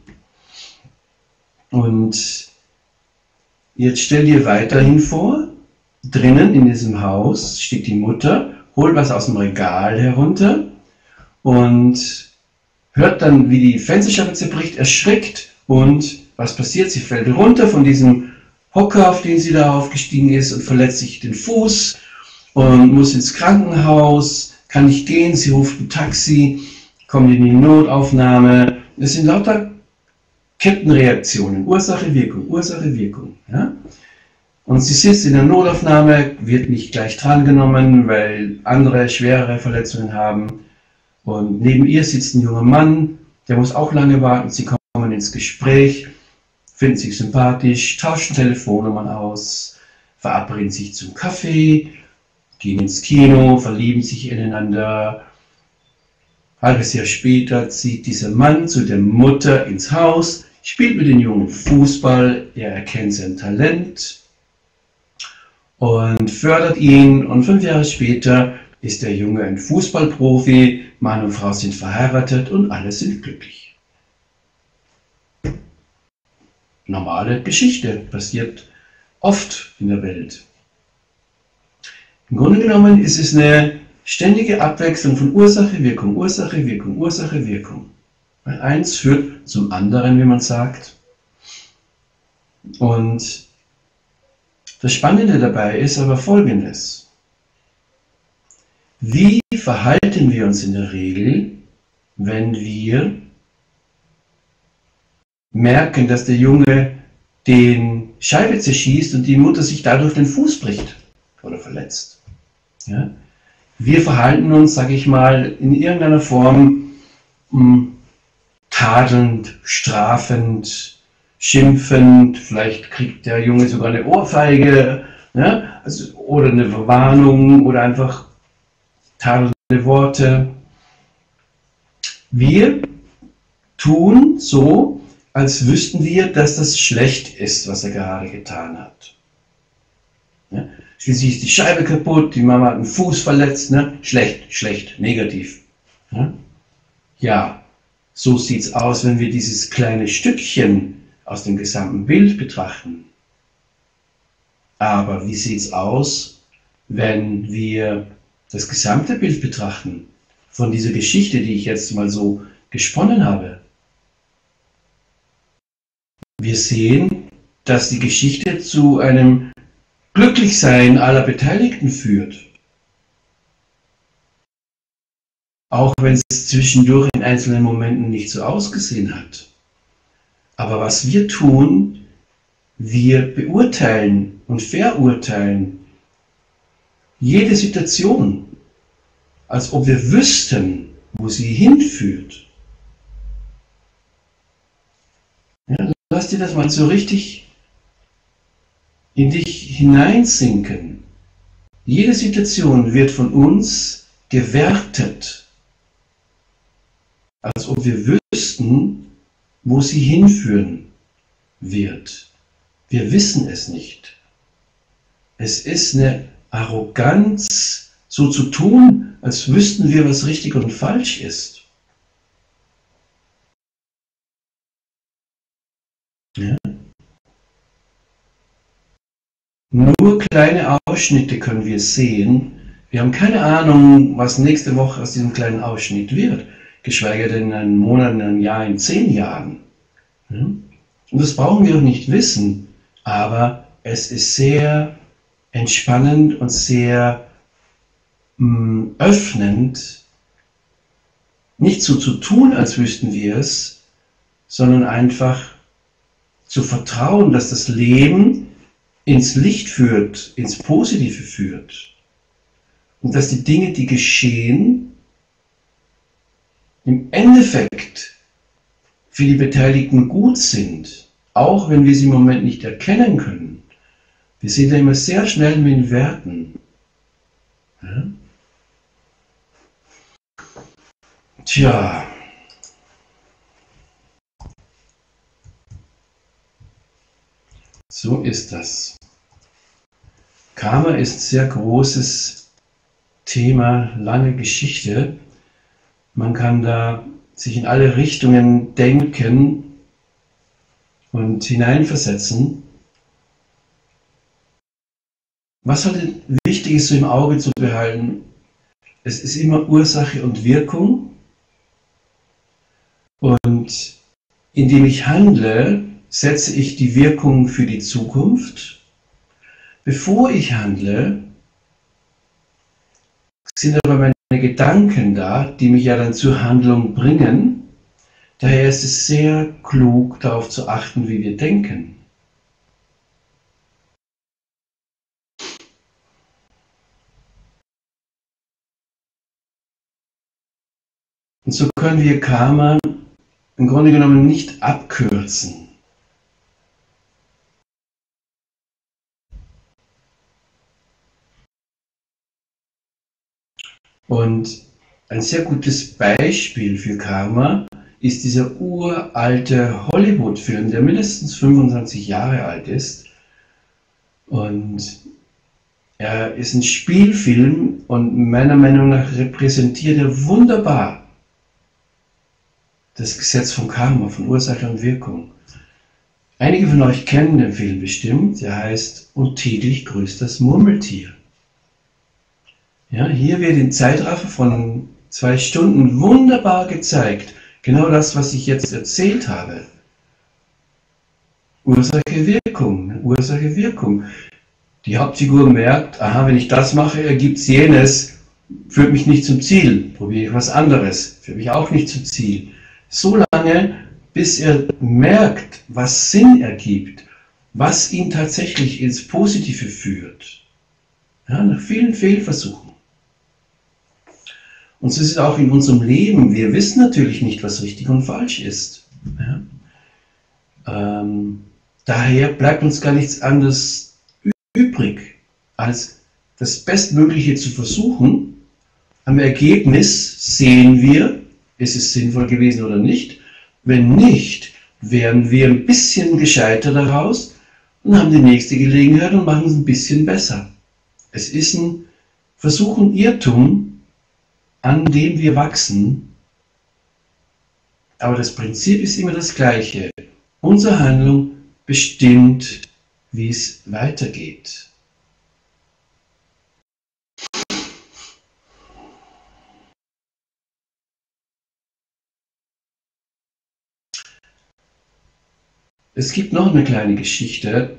A: Und jetzt stell dir weiterhin vor, drinnen in diesem Haus steht die Mutter, holt was aus dem Regal herunter und hört dann, wie die Fensterscheibe zerbricht, erschrickt und was passiert? Sie fällt runter von diesem Hocker, auf den sie da aufgestiegen ist und verletzt sich den Fuß und muss ins Krankenhaus, kann nicht gehen, sie ruft ein Taxi, kommt in die Notaufnahme. Das sind lauter Kettenreaktionen, Ursache, Wirkung, Ursache, Wirkung. Ja? Und sie sitzt in der Notaufnahme, wird nicht gleich drangenommen, weil andere schwerere Verletzungen haben. Und neben ihr sitzt ein junger Mann, der muss auch lange warten. Sie kommen ins Gespräch, finden sich sympathisch, tauschen Telefonnummern aus, verabreden sich zum Kaffee, gehen ins Kino, verlieben sich ineinander. Ein halbes Jahr später zieht dieser Mann zu der Mutter ins Haus, spielt mit den Jungen Fußball, er erkennt sein Talent und fördert ihn. Und fünf Jahre später ist der Junge ein Fußballprofi, Mann und Frau sind verheiratet und alle sind glücklich. Normale Geschichte, passiert oft in der Welt. Im Grunde genommen ist es eine ständige Abwechslung von Ursache, Wirkung, Ursache, Wirkung, Ursache, Wirkung. Weil eins führt zum anderen, wie man sagt. Und das Spannende dabei ist aber Folgendes. Wie verhalten wir uns in der Regel, wenn wir merken, dass der Junge den Scheibe zerschießt und die Mutter sich dadurch den Fuß bricht oder verletzt? Ja? Wir verhalten uns, sage ich mal, in irgendeiner Form mh, tadelnd, strafend, schimpfend, vielleicht kriegt der Junge sogar eine Ohrfeige, ja? Also, oder eine Verwarnung oder einfach tadelnde Worte. Wir tun so, als wüssten wir, dass das schlecht ist, was er gerade getan hat. Ja? Schließlich ist die Scheibe kaputt, die Mama hat einen Fuß verletzt, ne? Schlecht, schlecht, negativ. Ja? Ja, so sieht es aus, wenn wir dieses kleine Stückchen aus dem gesamten Bild betrachten. Aber wie sieht es aus, wenn wir das gesamte Bild betrachten, von dieser Geschichte, die ich jetzt mal so gesponnen habe? Wir sehen, dass die Geschichte zu einem Glücklichsein aller Beteiligten führt. Auch wenn es zwischendurch in einzelnen Momenten nicht so ausgesehen hat. Aber was wir tun, wir beurteilen und verurteilen jede Situation, als ob wir wüssten, wo sie hinführt. Ja, lass dir das mal so richtig in dich hineinsinken. Jede Situation wird von uns gewertet, als ob wir wüssten, wo sie hinführen wird. Wir wissen es nicht. Es ist eine Arroganz, so zu tun, als wüssten wir, was richtig und falsch ist. Ja? Nur kleine Ausschnitte können wir sehen. Wir haben keine Ahnung, was nächste Woche aus diesem kleinen Ausschnitt wird, geschweige denn in einem Monat, in einem Jahr, in zehn Jahren. Ja? Und das brauchen wir auch nicht wissen, aber es ist sehr entspannend und sehr mh, öffnend, nicht so zu tun, als wüssten wir es, sondern einfach zu vertrauen, dass das Leben ins Licht führt, ins Positive führt. Und dass die Dinge, die geschehen, im Endeffekt für die Beteiligten gut sind, auch wenn wir sie im Moment nicht erkennen können. Wir sind ja immer sehr schnell mit den Werten. Ja? Tja. So ist das. Karma ist ein sehr großes Thema, lange Geschichte. Man kann da sich in alle Richtungen denken und hineinversetzen. Was halt wichtig ist, so im Auge zu behalten, es ist immer Ursache und Wirkung. Und indem ich handle, setze ich die Wirkung für die Zukunft. Bevor ich handle, sind aber meine Gedanken da, die mich ja dann zur Handlung bringen. Daher ist es sehr klug, darauf zu achten, wie wir denken. Und so können wir Karma im Grunde genommen nicht abkürzen. Und ein sehr gutes Beispiel für Karma ist dieser uralte Hollywood-Film, der mindestens fünfundzwanzig Jahre alt ist. Und er ist ein Spielfilm und meiner Meinung nach repräsentiert er wunderbar das Gesetz von Karma, von Ursache und Wirkung. Einige von euch kennen den Film bestimmt, der heißt Und täglich grüßt das Murmeltier. Ja, hier wird in Zeitraffer von zwei Stunden wunderbar gezeigt, genau das, was ich jetzt erzählt habe. Ursache-Wirkung, Ursache-Wirkung. Die Hauptfigur merkt, aha, wenn ich das mache, ergibt es jenes, führt mich nicht zum Ziel, probiere ich was anderes, führt mich auch nicht zum Ziel. So lange, bis er merkt, was Sinn ergibt, was ihn tatsächlich ins Positive führt. Ja, nach vielen Fehlversuchen. Und so ist es auch in unserem Leben. Wir wissen natürlich nicht, was richtig und falsch ist. Ja? Ähm, daher bleibt uns gar nichts anderes übrig, als das Bestmögliche zu versuchen. Am Ergebnis sehen wir, ist es sinnvoll gewesen oder nicht. Wenn nicht, werden wir ein bisschen gescheiter daraus und haben die nächste Gelegenheit und machen es ein bisschen besser. Es ist ein Versuch und Irrtum, an dem wir wachsen, aber das Prinzip ist immer das gleiche. Unsere Handlung bestimmt, wie es weitergeht. Es gibt noch eine kleine Geschichte,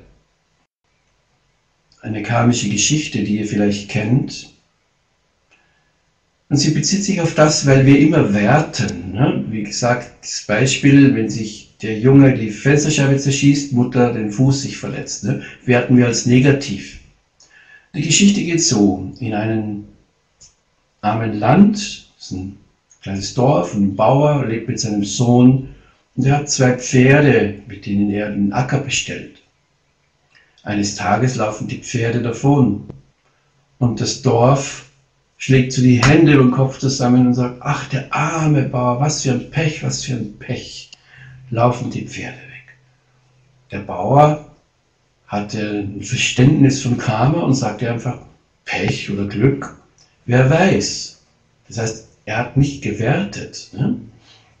A: eine karmische Geschichte, die ihr vielleicht kennt. Und sie bezieht sich auf das, weil wir immer werten. Ne? Wie gesagt, das Beispiel, wenn sich der Junge die Fensterscheibe zerschießt, Mutter den Fuß sich verletzt, ne? Werten wir als negativ. Die Geschichte geht so: In einem armen Land, das ist ein kleines Dorf, ein Bauer lebt mit seinem Sohn und er hat zwei Pferde, mit denen er den Acker bestellt. Eines Tages laufen die Pferde davon und das Dorf schlägt so die Hände über den Kopf zusammen und sagt, ach, der arme Bauer, was für ein Pech, was für ein Pech, laufen die Pferde weg. Der Bauer hatte ein Verständnis von Karma und sagte einfach, Pech oder Glück, wer weiß. Das heißt, er hat nicht gewertet. Ne? Ein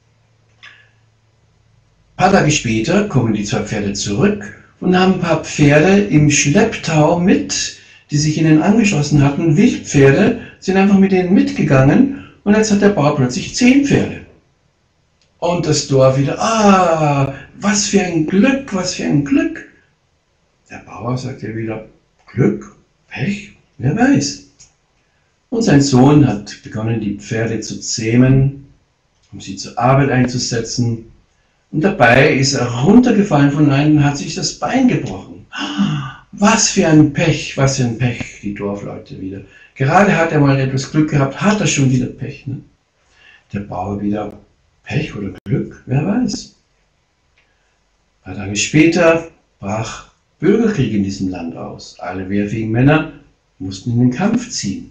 A: paar Tage später kommen die zwei Pferde zurück und haben ein paar Pferde im Schlepptau mit, die sich ihnen angeschlossen hatten. Wildpferde sind einfach mit denen mitgegangen und jetzt hat der Bauer plötzlich zehn Pferde. Und das Dorf wieder, ah, was für ein Glück, was für ein Glück. Der Bauer sagt ja wieder, Glück, Pech, wer weiß. Und sein Sohn hat begonnen, die Pferde zu zähmen, um sie zur Arbeit einzusetzen. Und dabei ist er runtergefallen von einem und hat sich das Bein gebrochen. was für ein Pech, was für ein Pech, die Dorfleute wieder. Gerade hat er mal etwas Glück gehabt, hat er schon wieder Pech. Ne? Der Bauer wieder Pech oder Glück, wer weiß. Ein paar Tage später brach Bürgerkrieg in diesem Land aus. Alle wehrfähigen Männer mussten in den Kampf ziehen.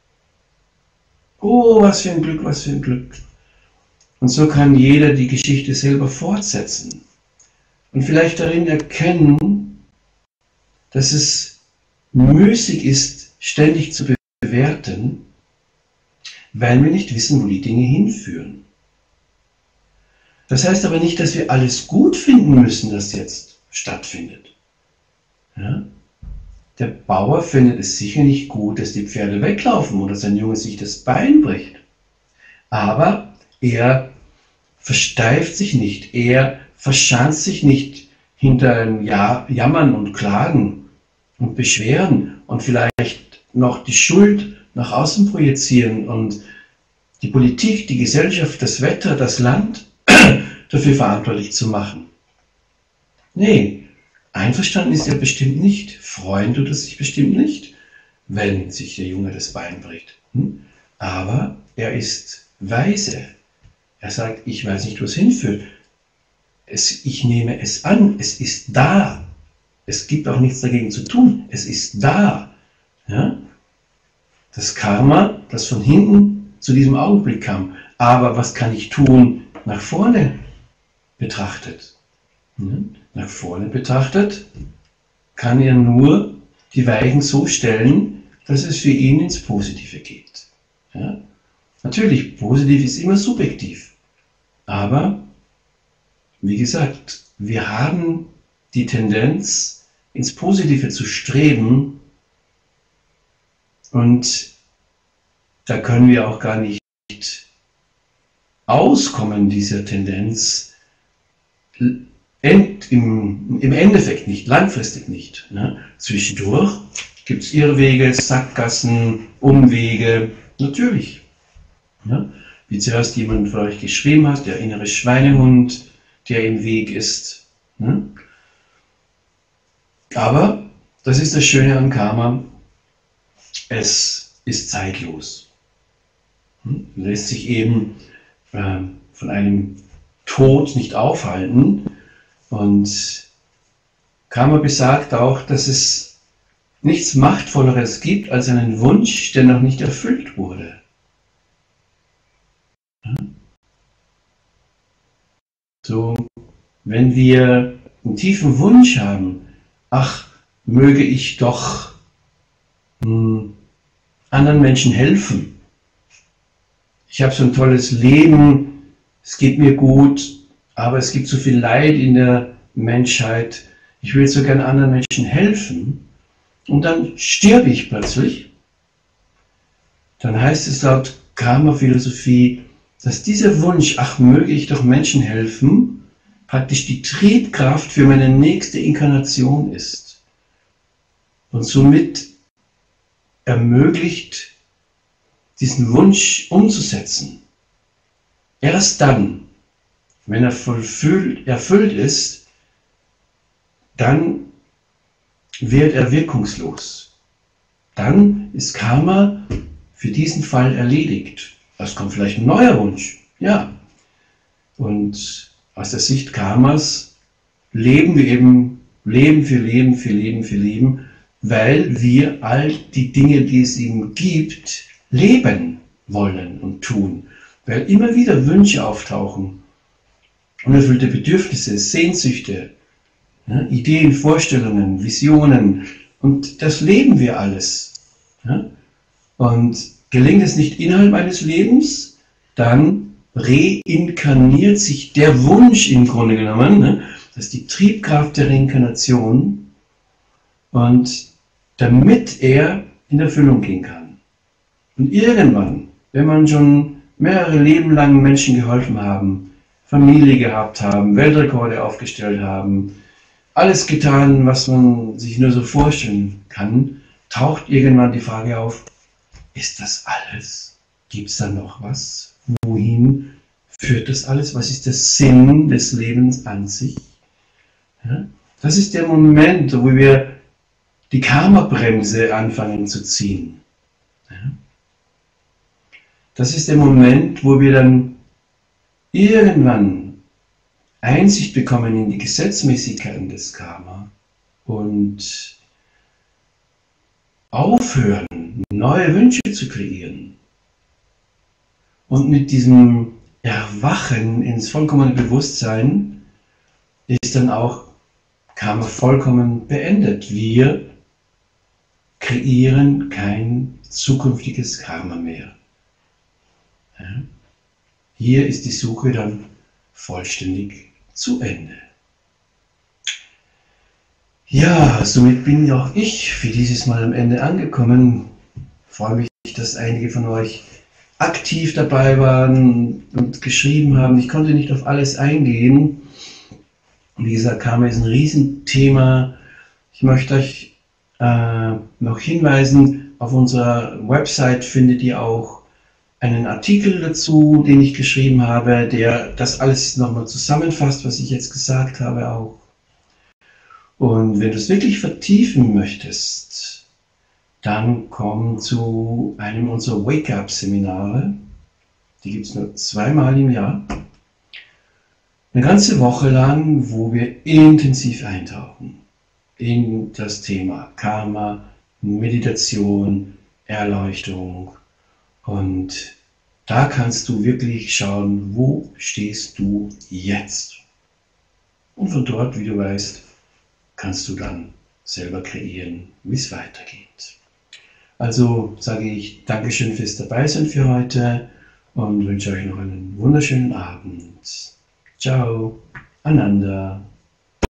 A: Oh, was für ein Glück, was für ein Glück. Und so kann jeder die Geschichte selber fortsetzen und vielleicht darin erkennen, dass es müßig ist, ständig zu bewerten, weil wir nicht wissen, wo die Dinge hinführen. Das heißt aber nicht, dass wir alles gut finden müssen, das jetzt stattfindet. Ja? Der Bauer findet es sicher nicht gut, dass die Pferde weglaufen oder sein Junge sich das Bein bricht. Aber er versteift sich nicht, er verschanzt sich nicht hinter einem Jammern und Klagen und Beschweren und vielleicht noch die Schuld nach außen projizieren und die Politik, die Gesellschaft, das Wetter, das Land dafür verantwortlich zu machen. Nee, einverstanden ist er bestimmt nicht, freuen tut er sich bestimmt nicht, wenn sich der Junge das Bein bricht. Aber er ist weise. Er sagt, ich weiß nicht, wo es hinführt. Es, ich nehme es an, es ist da. Es gibt auch nichts dagegen zu tun. Es ist da. Ja? Das Karma, das von hinten zu diesem Augenblick kam. Aber was kann ich tun nach vorne betrachtet? Ja? Nach vorne betrachtet kann er nur die Weichen so stellen, dass es für ihn ins Positive geht. Ja? Natürlich, positiv ist immer subjektiv. Aber, wie gesagt, wir haben die Tendenz, ins Positive zu streben und da können wir auch gar nicht auskommen, dieser Tendenz, End, im, im Endeffekt nicht, langfristig nicht. Ne? Zwischendurch gibt es Irrwege, Sackgassen, Umwege, natürlich. Ja? Wie zuerst jemand von euch geschrieben hat, der innere Schweinehund, der im Weg ist. Ne? Aber, das ist das Schöne an Karma, es ist zeitlos. Hm? Lässt sich eben äh, von einem Tod nicht aufhalten. Und Karma besagt auch, dass es nichts Machtvolleres gibt als einen Wunsch, der noch nicht erfüllt wurde. So, wenn wir einen tiefen Wunsch haben, ach, möge ich doch hm, anderen Menschen helfen. Ich habe so ein tolles Leben, es geht mir gut, aber es gibt so viel Leid in der Menschheit. Ich will so gerne anderen Menschen helfen. Und dann sterbe ich plötzlich. Dann heißt es laut Karma-Philosophie, dass dieser Wunsch, ach, möge ich doch Menschen helfen, praktisch die Triebkraft für meine nächste Inkarnation ist. Und somit ermöglicht, diesen Wunsch umzusetzen. Erst dann, wenn er vollfüllt, erfüllt ist, dann wird er wirkungslos. Dann ist Karma für diesen Fall erledigt. Es kommt vielleicht ein neuer Wunsch, ja. Und aus der Sicht Karmas leben wir eben Leben für Leben für Leben für Leben, weil wir all die Dinge, die es ihm gibt, leben wollen und tun. Weil immer wieder Wünsche auftauchen, unerfüllte Bedürfnisse, Sehnsüchte, ja, Ideen, Vorstellungen, Visionen, und das leben wir alles. Ja? Und gelingt es nicht innerhalb eines Lebens, dann reinkarniert sich der Wunsch im Grunde genommen, ne? Das ist die Triebkraft der Reinkarnation, und damit er in Erfüllung gehen kann. Und irgendwann, wenn man schon mehrere Leben lang Menschen geholfen haben, Familie gehabt haben, Weltrekorde aufgestellt haben, alles getan, was man sich nur so vorstellen kann, taucht irgendwann die Frage auf, ist das alles? Gibt es da noch was? Wohin führt das alles? Was ist der Sinn des Lebens an sich? Ja? Das ist der Moment, wo wir die Karma-Bremse anfangen zu ziehen. Ja? Das ist der Moment, wo wir dann irgendwann Einsicht bekommen in die Gesetzmäßigkeiten des Karma und aufhören, neue Wünsche zu kreieren. Und mit diesem Erwachen ins vollkommene Bewusstsein ist dann auch Karma vollkommen beendet. Wir kreieren kein zukünftiges Karma mehr. Ja? Hier ist die Suche dann vollständig zu Ende. Ja, somit bin auch ich für dieses Mal am Ende angekommen. Ich freue mich, dass einige von euch aktiv dabei waren und geschrieben haben. Ich konnte nicht auf alles eingehen. Wie gesagt, Karma ist ein Riesenthema. Ich möchte euch äh, noch hinweisen, auf unserer Website findet ihr auch einen Artikel dazu, den ich geschrieben habe, der das alles nochmal zusammenfasst, was ich jetzt gesagt habe auch. Und wenn du es wirklich vertiefen möchtest, dann komm zu einem unserer Wake-up-Seminare. Die gibt es nur zweimal im Jahr. Eine ganze Woche lang, wo wir intensiv eintauchen in das Thema Karma, Meditation, Erleuchtung. Und da kannst du wirklich schauen, wo stehst du jetzt. Und von dort, wie du weißt, kannst du dann selber kreieren, wie es weitergeht. Also sage ich Dankeschön fürs Dabeisein für heute und wünsche euch noch einen wunderschönen Abend. Ciao, Ananda.